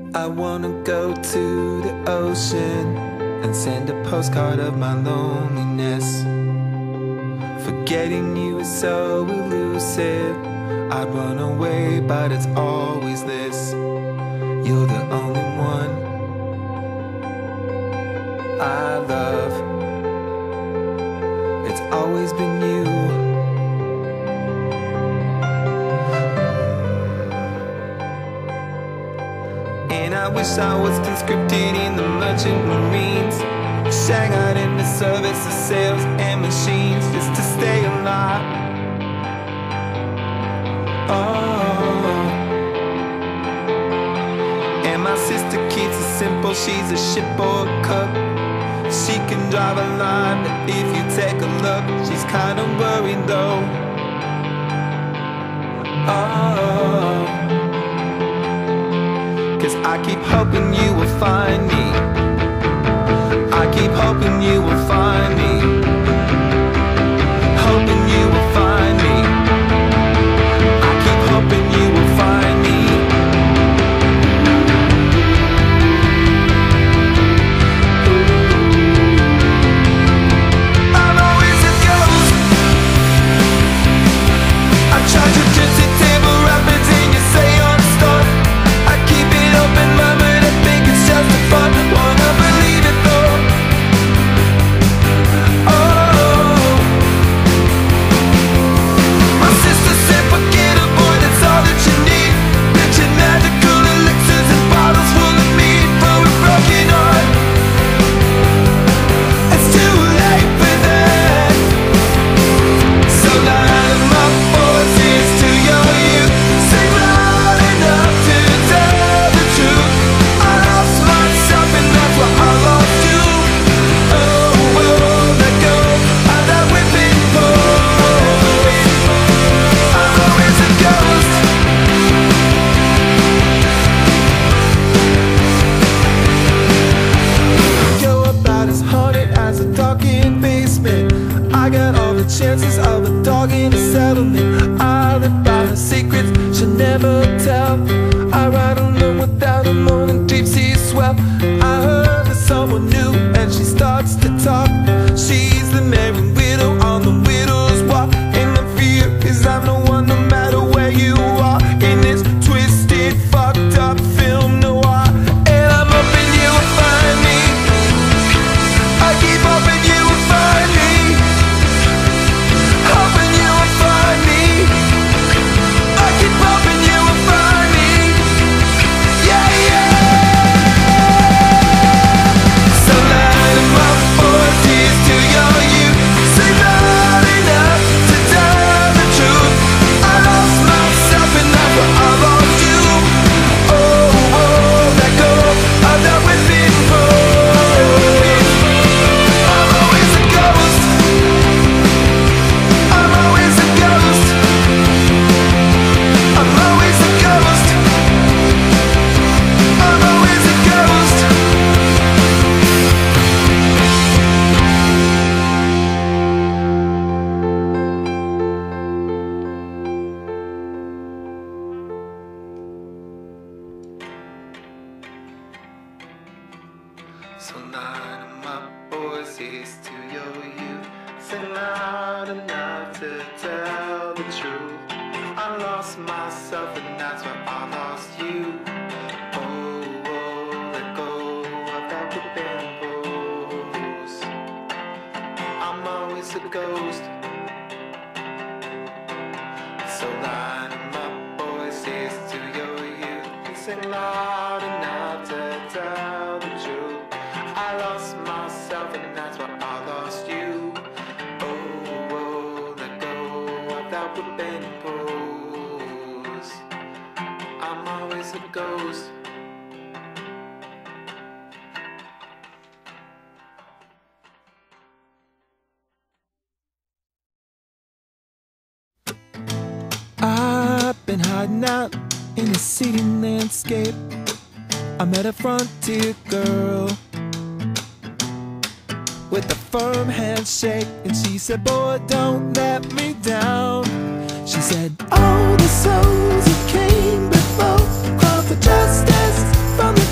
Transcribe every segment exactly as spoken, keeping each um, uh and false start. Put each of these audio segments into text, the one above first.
I wanna go to the ocean and send a postcard of my loneliness. Forgetting you is so elusive. I'd run away, but it's always this. You're the only one I love. It's always been you. And I wish I was conscripted in the merchant marines, shanghaied in the service of sales and machines, just to stay alive. Oh. And my sister keeps it simple, she's a shipboard cook. She can drive a line, but if you take a look, she's kinda worried though. Oh. Cause I keep hoping you will find me. I keep hoping you will find me. Hoping you will find me. I keep hoping you will find me. I'm always a ghost. I charge a gypsy table rapids and you say on stuff. I keep it open, murmured, I think it's just a fun. Wanna believe it though. Oh, my sister said forget a boy, that's all that you need. Rich and magical elixirs and bottles full of mead for a broken heart. It's too late for that. So line my voices to your youth. Sing loud enough to tell the truth. I lost myself and that's why I lost you. Oh, oh, let go of that whipping post. I'm always a ghost. You're about as haunted as a darkened basement. I got all the chances of a dog in a settlement. I live by her secrets, she'll never tell. I ride alone without a morning deep sea swell. I heard there's someone new and she starts to talk. She's the merry widow on the widow's walk. And the fear is I'm the one no matter where you are. In this twisted, fucked up film noir. And I'm hoping you will find me. I keep hoping you will find me. Hoping you will find me. I keep hoping you will find me. Yeah, yeah. So line my voices to your youth. Say loud enough to tell the truth. I lost myself and that's why I lost you. Oh, oh, let go of that whipping post. I'm always a ghost. I'm always a ghost. I'm always a ghost. I'm always a ghost. So line my voices to your youth. Sing loud enough to tell the truth. I lost myself and that's why I lost you. Oh, oh, let go of that whipping post. I'm always a ghost. So line my voices to your youth. Sing loud enough to tell the truth. I lost myself and that's why I lost you. Oh, oh, let go of that whipping post. I'm always a ghost. I've been hiding out in the city landscape. I met a frontier girl with a firm handshake, and she said, boy, don't let me down. She said, all the souls who came before called for justice from the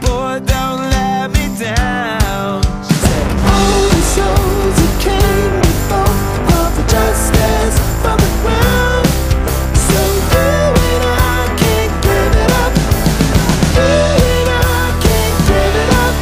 boy, don't let me down. She said, all the souls that came before call for justice from the ground. So you and I can't give it up. You and I can't give it up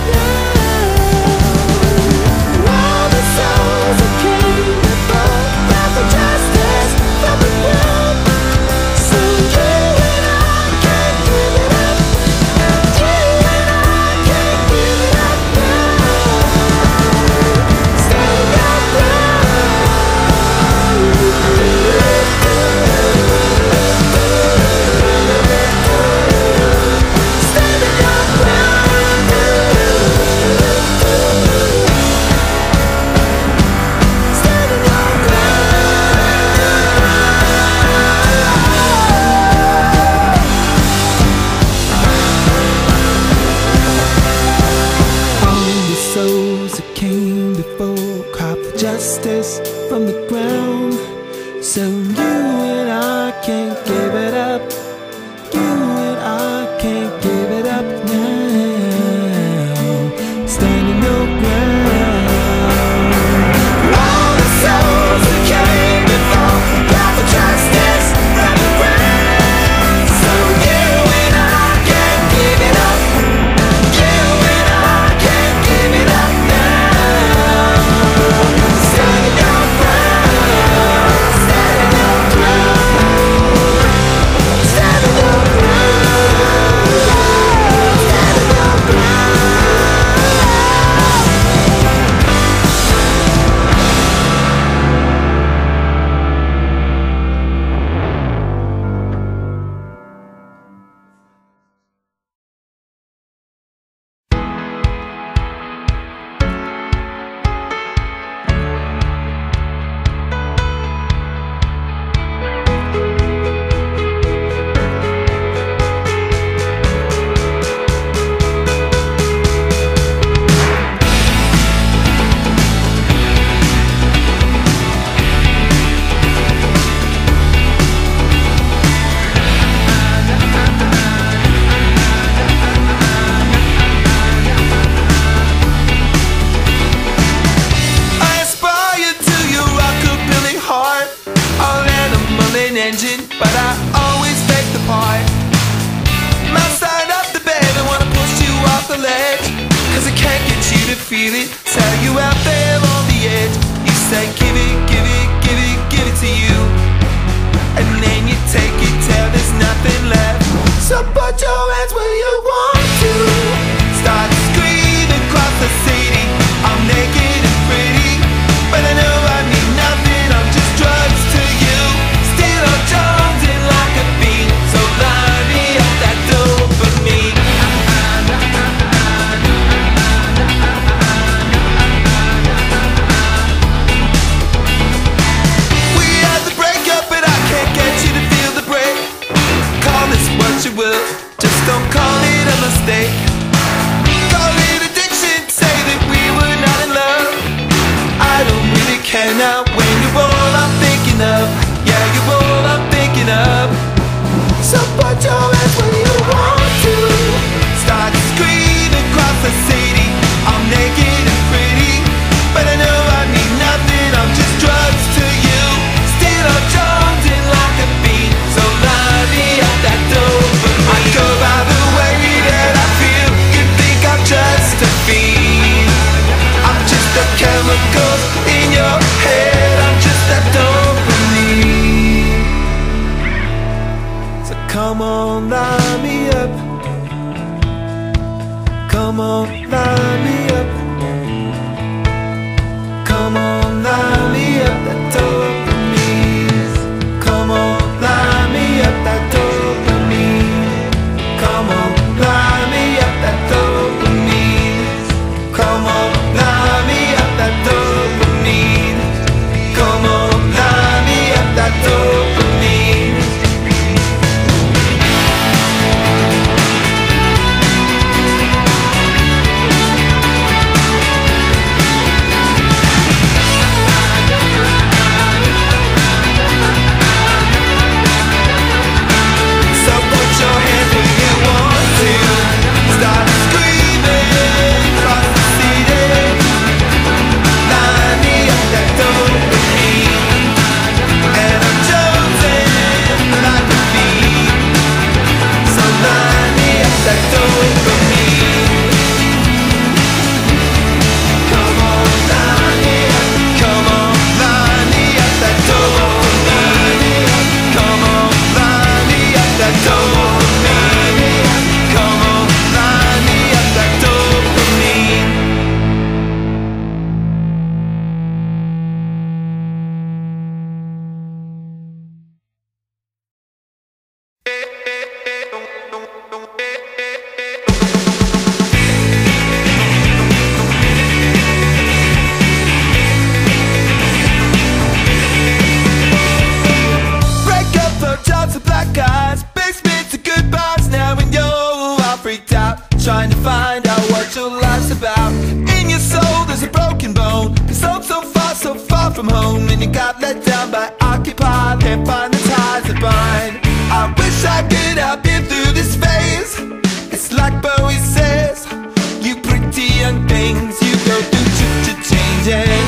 now. All the souls that came before call for justice from the ground. So you and I can't give it up. You and I can't give it up now. Stand your souls that came before cry for justice from the ground. So you and I can't give it up. You and I can't give it up now. Standing your ground. All the souls that came before cry for justice from the ground. So you and I can't give it up. You and I can't give it up now. Standing your ground. Standing your ground. Standing your ground. Standing your ground. I aspire to your rockabilly heart, all animal and engine, but I always fake the part. Mouth side up the bed, I wanna push you off the ledge, cause I can't get you to feel it. Tell you out there on the edge. You say give it, give it, give it, give it to you, and then you take it till there's nothing left. So put your hands where you want to. Start screaming across the city. I'm naked and pretty, but I know I mean nothing. I'm just drugs to you. Still I'm jonesing like a fiend. So line me up that dopamine. We had the breakup, but I can't get you to feel the break. Call this what you will, just don't call it a mistake. Call it addiction, say that we were not in love. I don't really care now when you're all I'm thinking of. Yeah, you're all I'm thinking of. So put your hands where you want to. Start screaming across the city. I'm naked and pretty, but I know I mean nothing. I'm just drugs to you. Still I'm jonesing like a fiend. So line me up that dopamine. I go by the way that I feel. You think I'm just a fiend. I'm just the chemicals in your head. I'm just that dopamine. So come on, line me up. Come on, line me up. Come on, line me up that dopamine. Come on, line me up that dopamine. Come on, line me up that dopamine. Come on, line me up that dopamine. Come on, line me up that dopamine. find out what your life's about. In your soul there's a broken bone, cause hope's so far, so far from home. And you got let down by Occupy, can't find the ties that bind. I wish I could help you through this phase. It's like Bowie says, you pretty young things, you go through ch-ch-changes.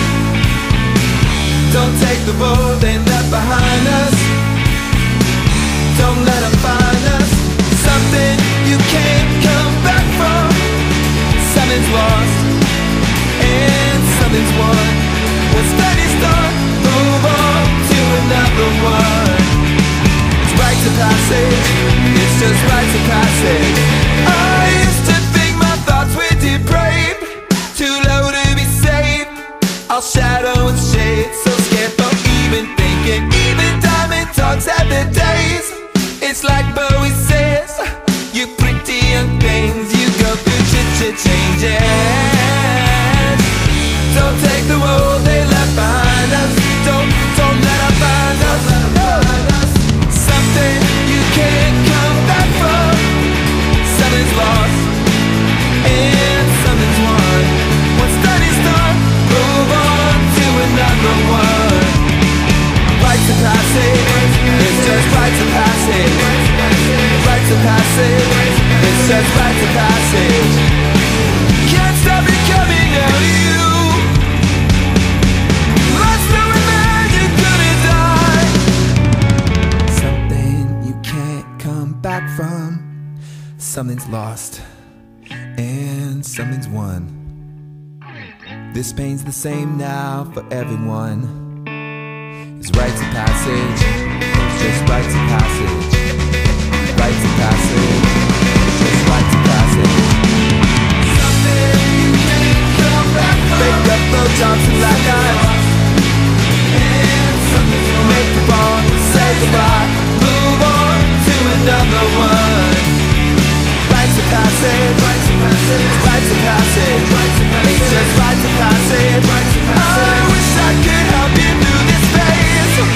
Don't take the road they left behind us. Don't let them find us. Something you can't come back from. Something's lost and something's won. What's done is done, move on to another one. It's rites of passage, it's just rites of passage. I used to think my thoughts were depraved, too low to be saved. I'll shadow and shade, so scared for even thinking. Even diamond dogs have their days. It's like Bowie says, you pretty young things, you go through ch-ch-changes. Don't take the road they left behind us. Don't, don't let them find us. Something you can't come back from. Something's lost and something's won. What's done is done, move on to another one. Rites of passage, it's just rites of passage. Rites of passage, it's just rites of passage. Can't stop it coming out of you. Lost to a man you couldn't die. Something you can't come back from. Something's lost and something's won. This pain's the same now for everyone. It's rites of passage, it's just rites of passage. Rites of passage, it's just rites of passage. Something you can't come back from. Fake up Bo Johnson black eyes. And something will make the wrong, say goodbye, move on to another one. Rites of passage, rites of passage, rites of passage. It's just rites of passage. I wish I could help you through this phase.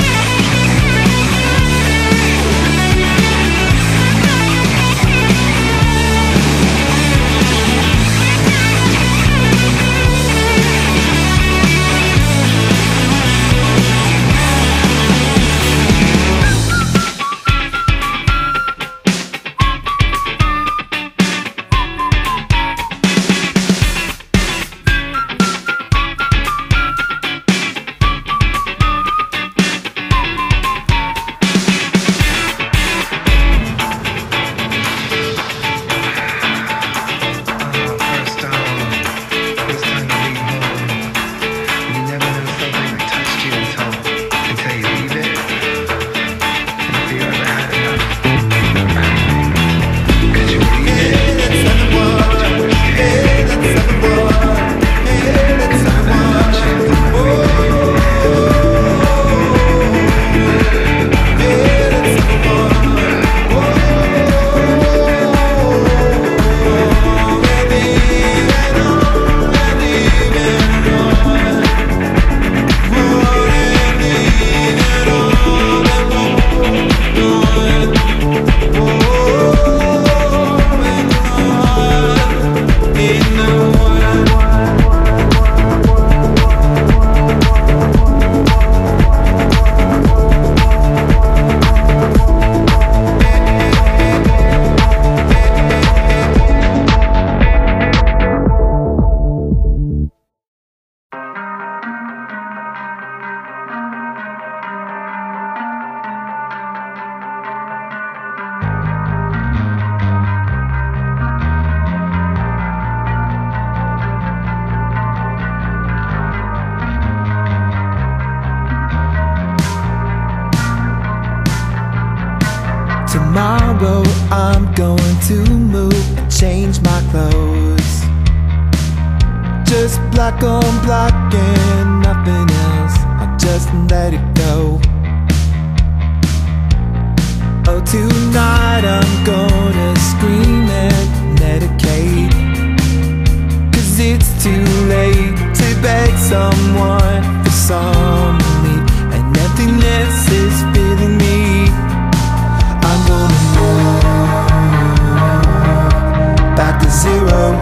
Tomorrow I'm going to move and change my clothes. Just black on black and nothing else. I'll just let it go. Oh, tonight I'm gonna scream and medicate, cause it's too late to beg someone for some relief, and emptiness is filling me. I'm gonna move back to zero.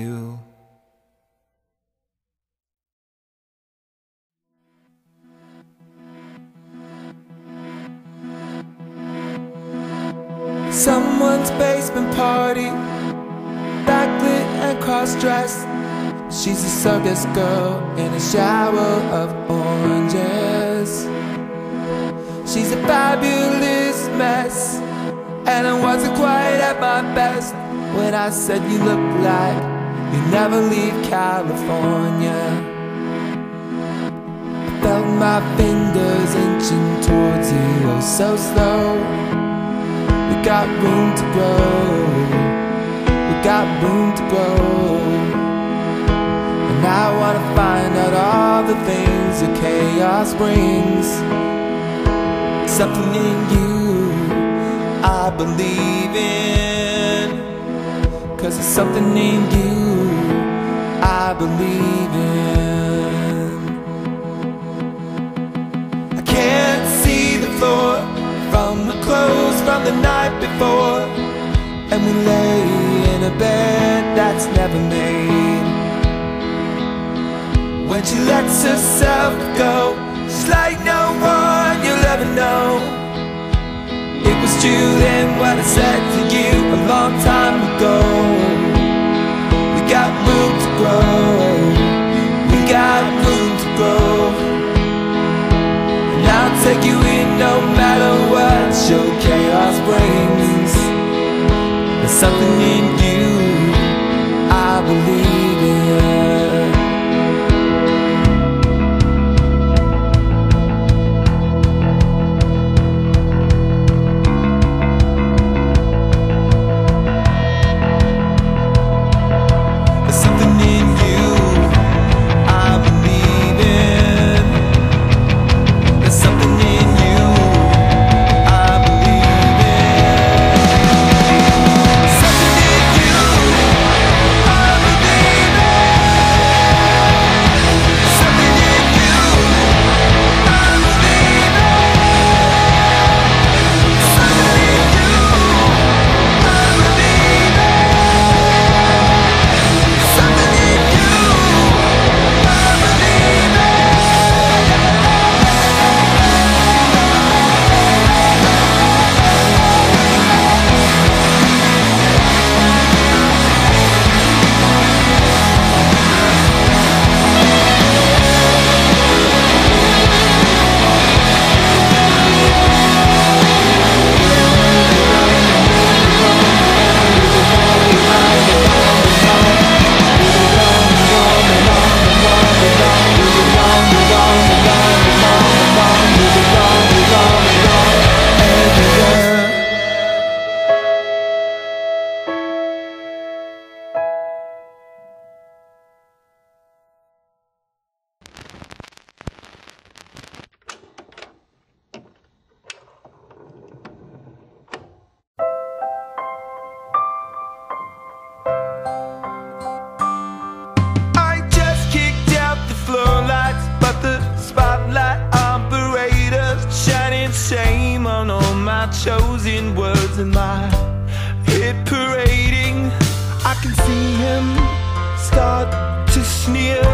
you. Someone's basement party, backlit and cross-dressed. She's a circus girl in a shower of oranges. She's a fabulous mess, and I wasn't quite at my best when I said you look like you never leave California. I felt my fingers inching towards you, oh so slow. We got room to grow, we got room to grow. And I wanna find out all the things that chaos brings. Something in you I believe in, 'cause there's something in you I believe in. I can't see the floor from the clothes from the night before, and we lay in a bed that's never made. When she lets herself go, she's like no one you'll ever know. It was true then what I said to you a long time ago. We got room to grow, we got room to grow. And I'll take you in no matter what your chaos brings. There's something in you I believe in. Shame on all my chosen words and my hit parading. I can see him start to sneer.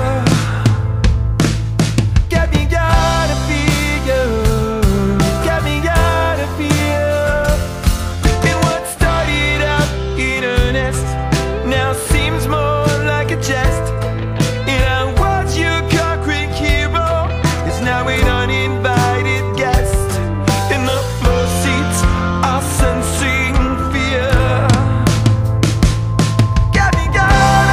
Get me out of here, get me out of here. And what started out in earnest now seems more like a jest. And I was your concrete hero, it's now an uninvited guest. Sensing fear. Get me out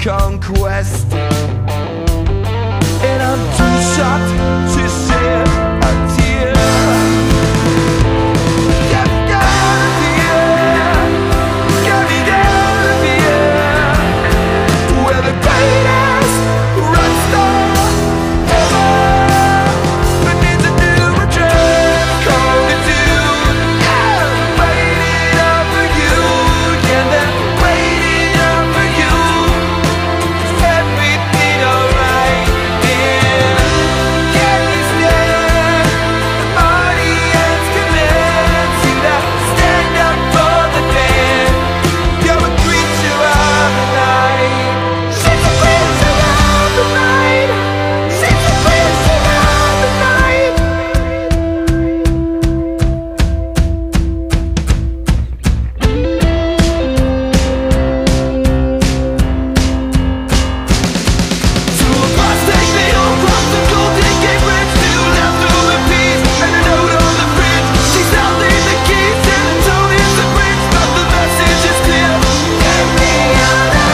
conquest. And I'm too shocked to shed a tear. Get me down of here, get me down of here, where the greatest rock star ever begins to do a dream come to do. Yeah, waiting up for you, yeah, they're waiting up for you. Is everything alright? Yeah, can you stand? The audience commands you to stand up for the band. You're a creature of the night. She's a creature of the night. She's a creature of the night. To a cross take me home, cross the Golden Gate Bridge, to left over peace, and a note on the fridge. She's out there the keys, and the tone is the bridge, but the message is clear. Get me out of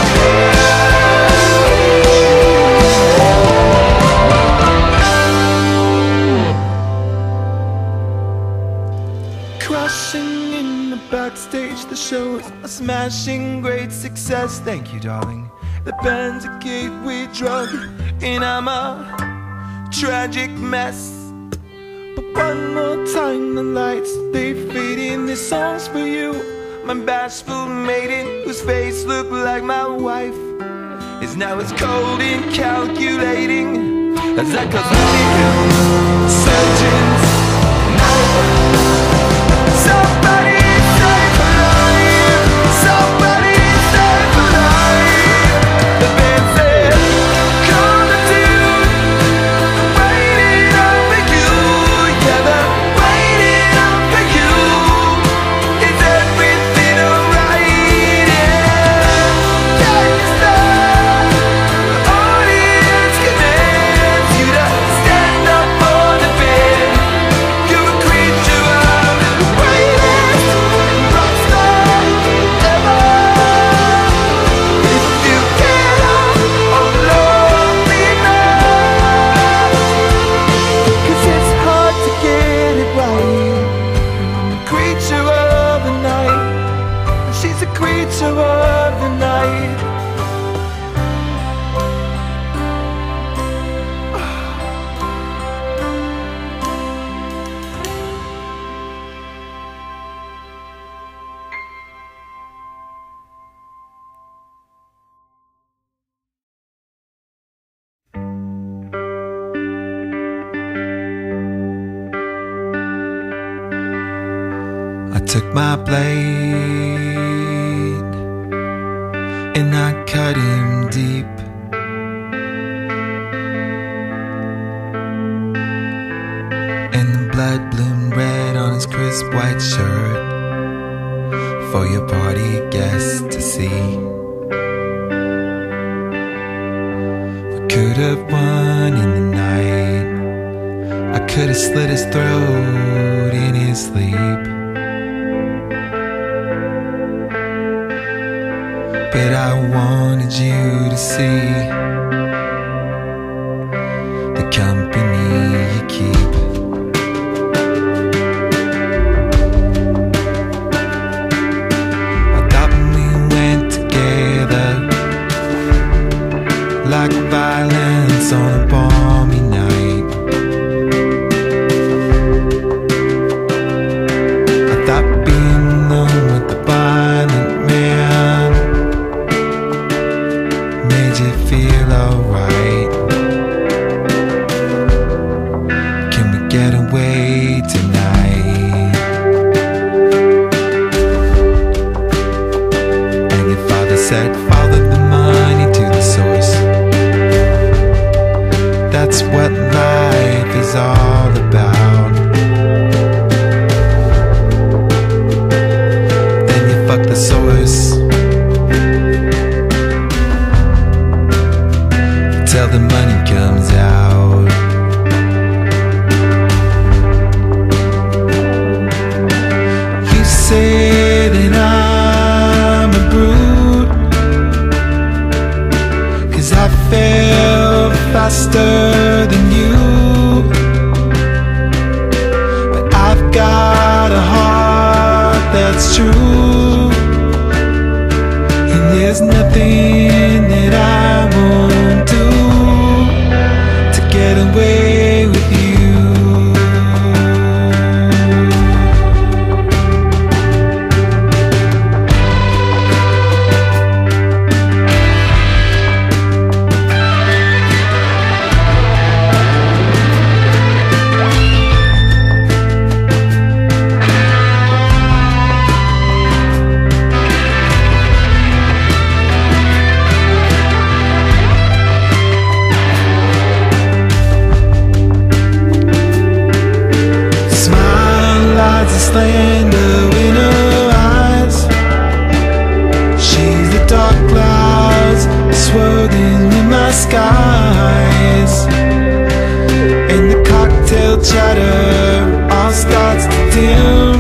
here. Crushing in the backstage, the show's a smashing great success. Thank you, darling. The band's a gateway drug, and I'm a tragic mess. But one more time, the lights, they fade in. This song's for you, my bashful maiden, whose face looked like my wife is now as cold and calculating as that cosmetic surgeon's knife. Somebody save a life, somebody save a life. The band said, come to tune, waiting up for you. Yeah, they're waiting up for you. Is everything alright? Yeah, can you stand? The audience commands you to stand up for the band. You're a creature of the greatest rock star ever. If you get up on lonely nights, 'cause it's hard to get it right. I'm a creature of the night, and she's a creature of the night. I took my blade and I cut him deep. And the blood bloomed red on his crisp white shirt for your party guests to see. We could have won in the night. I could have slit his throat in his sleep. But I wanted you to see the company you keep. I thought when we went together, like violence on a balmy night. I thought being alone with the violent man made you feel alright. Can we get away tonight? And your father said, follow the money to the source. That's what life is all about. Then you fuck the source till the money comes out. You say that I'm a brute, anything that I won't do to get away with you. Slander in her eyes. She's the dark clouds swirling in my skies, and the cocktail chatter all starts to dim,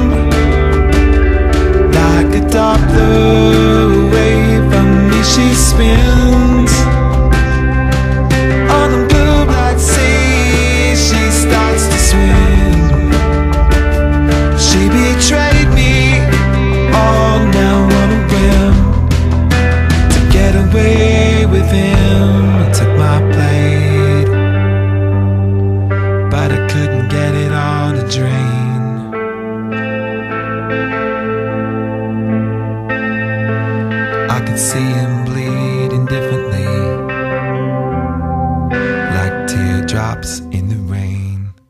like a Doppler away from me she spins. On the blue black sea she starts to swim. She betrayed me, all now on a whim, to get away with him. I took my blade, but I couldn't get it all to drain. I could see him bleed indifferently, like teardrops in the rain.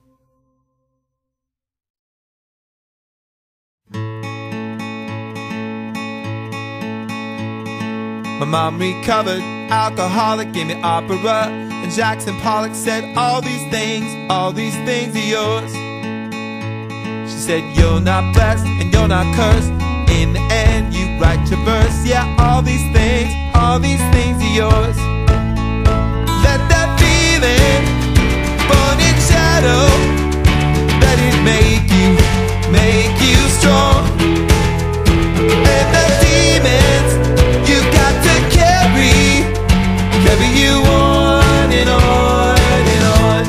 My mom recovered, alcoholic, gave me opera, and Jackson Pollock said, all these things, all these things are yours. She said, you're not blessed and you're not cursed, in the end you write your verse. Yeah, all these things, all these things are yours. Let that feeling burn in shadow, let it make you, make you strong. And the demons you got to carry, carry you on and on and on.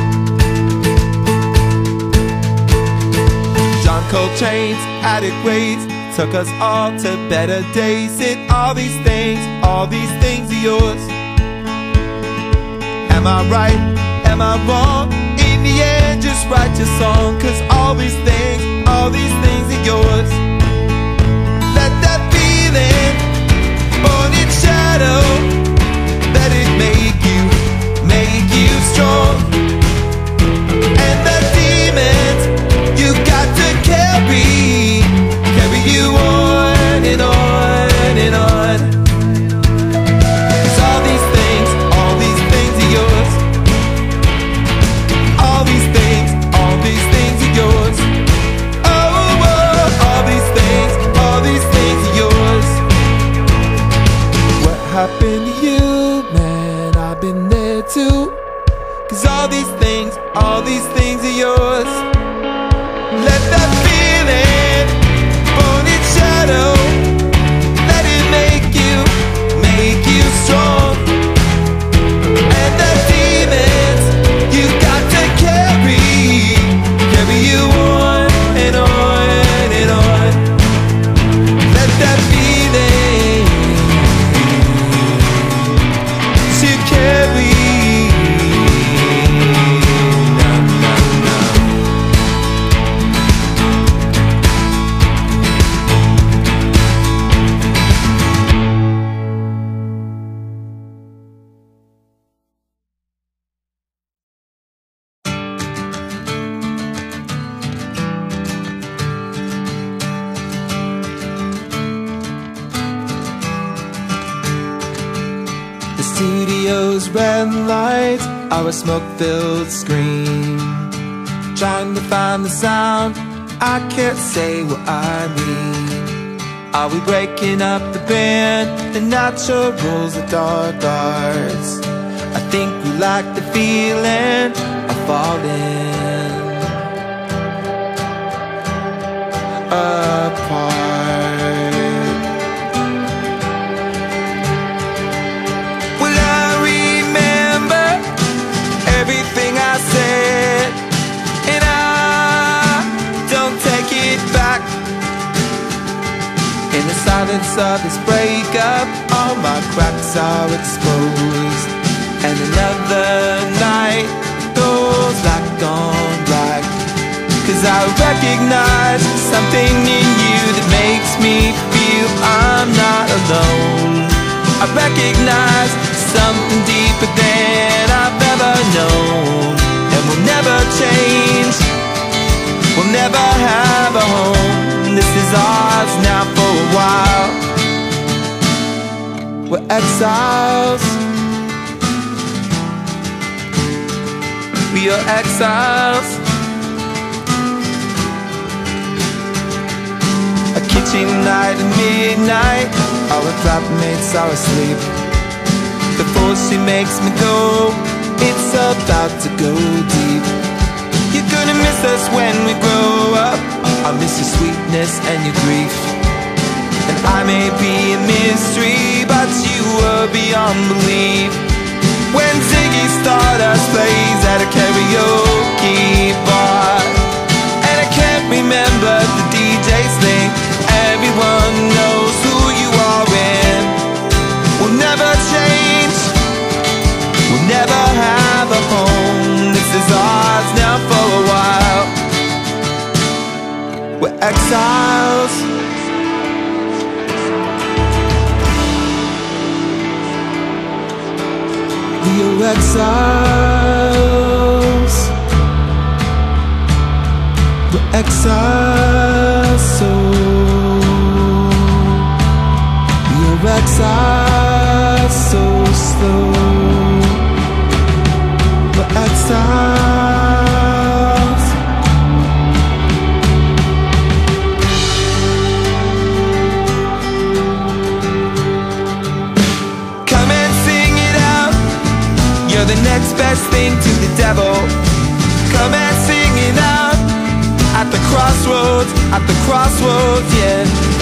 John Coltrane's attic ways took us all to better days. Said all these things, all these things are yours. Am I right? Am I wrong? In the end, just write your song, 'cause all these things, all these things are yours. Let that feeling born in shadow, let it make you, make you strong. And the demons you got to carry, carry you on and on and on. 'Cause all these things, all these things are yours. All these things, all these things are yours. Oh, oh, all these things, all these things are yours. What happened to you, man? I've been there too. 'Cause all these things, all these things are yours. Let that feeling burn in shadow, let it make you, make you strong. And the demons you got to carry, carry you on and on and on. Let that feeling to carry. Nah, nah, nah. The studio's red lights are a smoke-filled screen, trying to find the sound, I can't say what I mean. Are we breaking up the band, the naturals, the dark arts? I think we like the feeling of falling apart. Well, I remember everything I said, and I don't take it back. In the silence of this breakup, all our cracks are exposed. And another night goes black on black, 'cause I recognize something in you that makes me feel I'm not alone. I recognize something deeper than I've ever known. And we'll never change, we'll never have a home. This is ours now for a while. We're exiles, we are exiles. A kitchen night at midnight, our flatmates are asleep. Before she makes me go, it's about to go deep. You're gonna miss us when we grow up. I'll miss your sweetness and your grief. And I may be a mystery, but you were beyond belief. When Ziggy Stardust plays at a karaoke bar, and I can't remember the D J's name, everyone knows who you are in. We'll never change, we'll never have a home. This is ours now for a while. We're exiles, we are exiles. We're exiles, so we are exiles, so slow. We're exiles. Come and sing it out, you're the next best thing to the devil. Come and sing it out, at the crossroads, at the crossroads, yeah.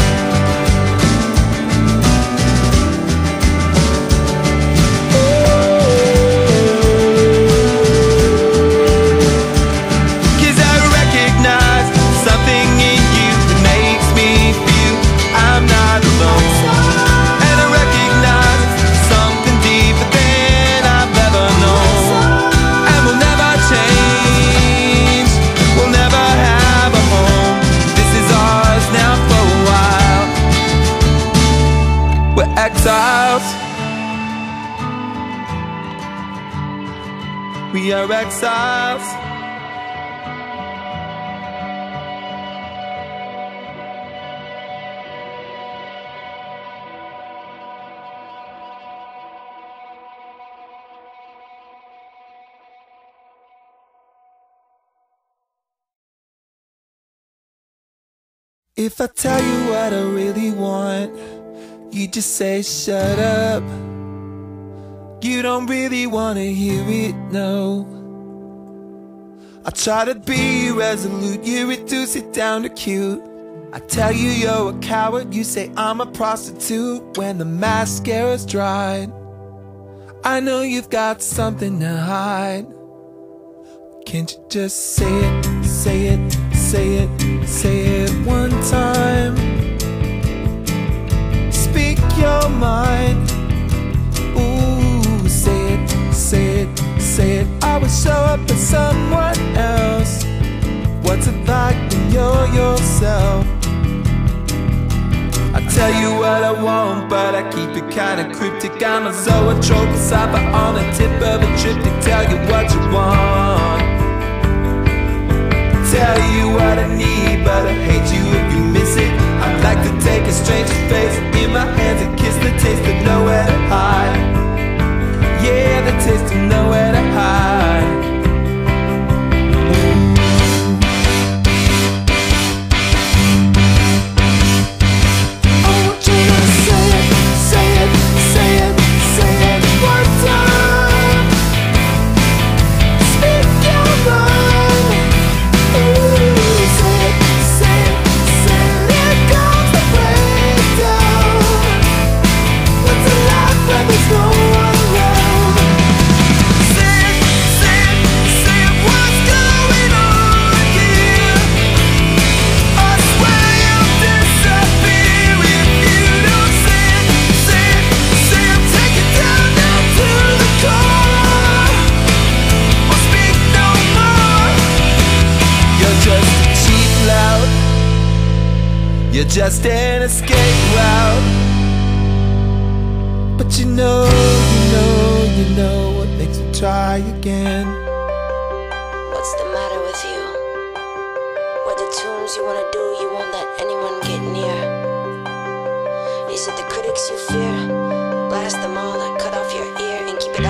'Cause I recognize something in you that makes me feel I'm not alone. And I recognize something deeper than I've ever known. And we'll never change, we'll never have a home. This is ours now for a while. We're exiles, we are exiles. If I tell you what I really want, you just say shut up. You don't really wanna hear it, no. I try to be resolute, you reduce it down to cute. I tell you you're a coward, you say I'm a prostitute when the mascara's dried. I know you've got something to hide. Can't you just say it, say it, say it, say it one time? Speak your mind. Ooh, say it, say it, say it. I would show up as someone else. What's it like when you're yourself? I tell you what I want, but I keep it kinda cryptic. I'm a zoetrope, a cipher on the tip of a trip to tell you what you want. Tell you what I need, but I hate you if you miss it. I'd like to take a stranger's face in my hands and kiss the taste of nowhere to hide. Yeah, the taste of nowhere to hide. Speak your You're just an escape route. But you know, you know, you know what makes you try again. What's the matter with you? What the tunes you wanna do, you won't let anyone get near. Is it the critics you fear? Blast them all or cut off your ear and keep it